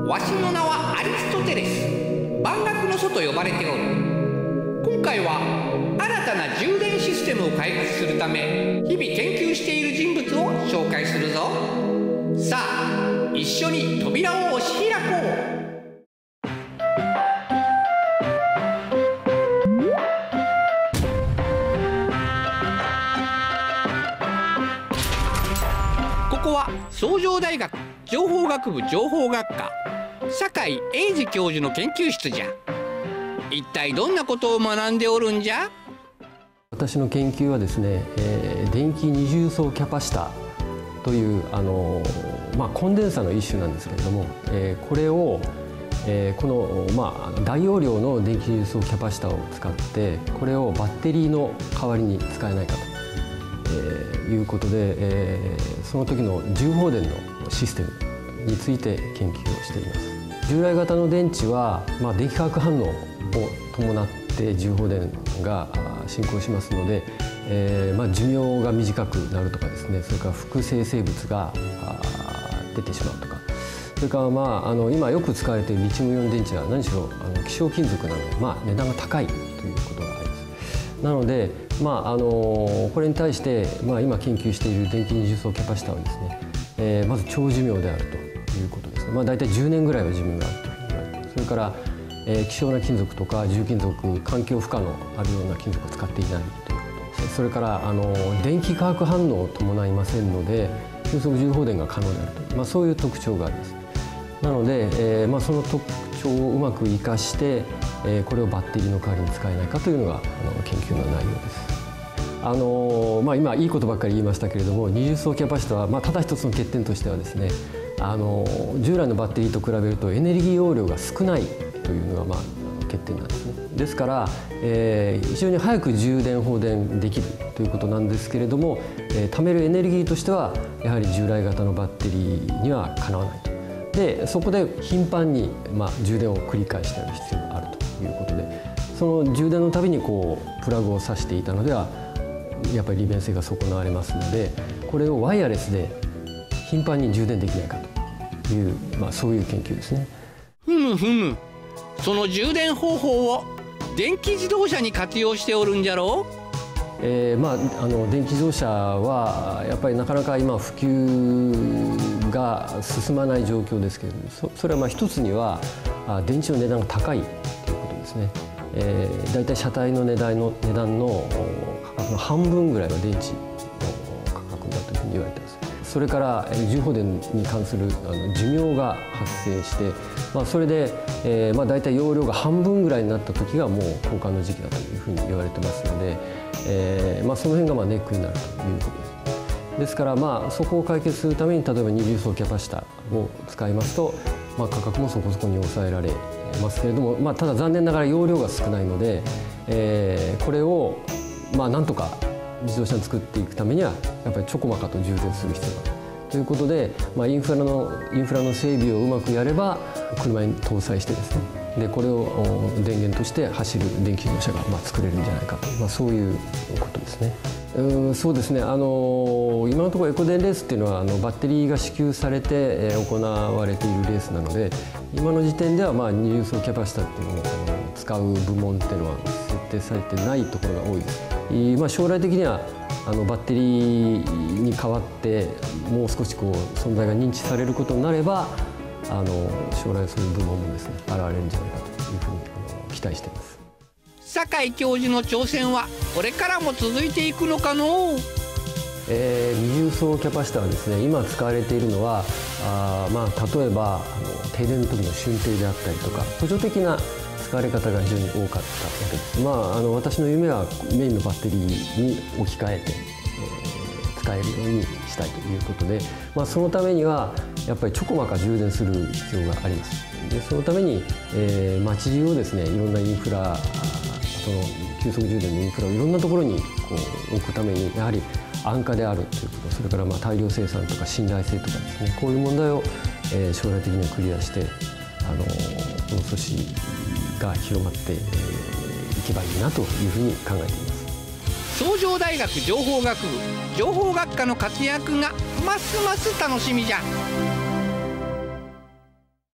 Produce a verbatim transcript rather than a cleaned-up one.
わしの名はアリストテレス。万学の祖と呼ばれておる。今回は新たな充電システムを開発するため日々研究している人物を紹介するぞ。さあ一緒に扉を押し開こう。ここは崇城大学情報学部情報学科酒井英二教授の研究室じゃ。一体どんなことを学んでおるんじゃ。 私の研究はですね、えー、電気二重層キャパシタというあの、まあ、コンデンサの一種なんですけれども、えー、これを、えー、この、まあ、大容量の電気二重層キャパシタを使ってこれをバッテリーの代わりに使えないかと、えー、いうことで、えー、その時の重放電のシステムについて研究をしています。従来型の電池は、まあ、電気化学反応を伴って重放電が進行しますので、えーまあ、寿命が短くなるとかですね、それから副生成物が出てしまうとか、それから、まあ、あの今よく使われているリチウムイオン電池は何しろあの希少金属なので、まあ、値段が高いということがあります。なので、まあ、あのこれに対して、まあ、今研究している電気二重層キャパシタはですね、えー、まず長寿命であるということですね。まあ、大体じゅうねんぐらいは寿命があるというふうに言われています。それからえー、希少な金属とか重金属、環境負荷のあるような金属を使っていないということです。それからあの電気化学反応を伴いませんので急速重放電が可能であるという、まあ、そういう特徴があります。なので、えーまあ、その特徴をうまく生かして、えー、これをバッテリーの代わりに使えないかというのがあの研究の内容です。あのまあ、今いいことばっかり言いましたけれども、二重層キャパシタは、まあ、ただ一つの欠点としてはですね、あの従来のバッテリーと比べるとエネルギー容量が少ないというのが、まあ、欠点なんですね。ですから、えー、非常に早く充電放電できるということなんですけれども、えー、貯めるエネルギーとしてはやはり従来型のバッテリーにはかなわないと。でそこで頻繁に、まあ、充電を繰り返してやる必要があるということで、その充電のたびにこうプラグを挿していたのではやっぱり利便性が損なわれますので、これをワイヤレスで頻繁に充電できないかという、まあ、そういう研究ですね。 ふむふむ。その充電方法を電気自動車に活用しておるんじゃろう。 えーまあ、あの電気自動車はやっぱりなかなか今普及が進まない状況ですけれども、 そ, それはまあ一つには電池の値段が高いということですね。えー、だいたい車体の値段の値段の価格の半分ぐらいは電池の価格だというふうに言われています。それから重放電に関するあの寿命が発生して、まあ、それで、えーまあ、大体容量が半分ぐらいになった時がもう交換の時期だというふうに言われてますので、えーまあ、その辺がまあネックになるということです。ですから、まあ、そこを解決するために例えば二重層キャパシタを使いますと、まあ、価格もそこそこに抑えられますけれども、まあ、ただ残念ながら容量が少ないので、えー、これをまあなんとか自動車に作っていくためにはやっぱりちょこまかと充電する必要があるということで、まあ、インフラのインフラの整備をうまくやれば車に搭載してですね、でこれを電源として走る電気自動車がまあ作れるんじゃないかと、まあ、そういうことですね。うんそうですね、あの今のところエコ電レースっていうのはあのバッテリーが支給されて行われているレースなので、今の時点ではまあ二重層キャパシタっていうのを使う部門っていうのは設定されてないところが多いです。まあ、将来的にはあのバッテリーに代わってもう少しこう存在が認知されることになれば、あの将来そういう部門もですね現れるんじゃないかというふうにあの期待しています。 酒井教授の挑戦はこれからも続いていくのかのう。 えー、二重層キャパシタはですね、今使われているのはあ、まあ、例えばあの停電の時の瞬停であったりとか補助的な使われ方が非常に多かったわけです。まあ、あの私の夢はメインのバッテリーに置き換えて、えー、使えるようにしたいということで、まあ、そのためにはやっぱりちょこまか充電する必要があります。でそのために、えー、街中をですねいろんなインフラ、その急速充電のインフラをいろんなところにこう置くためにやはり安価であるということ、それからまあ大量生産とか信頼性とかですね、こういう問題を、えー、将来的にはクリアしてあのこの組織が広まっていけばいいなというふうに考えています。 崇城大学情報学部情報学科の活躍がますます楽しみじゃ。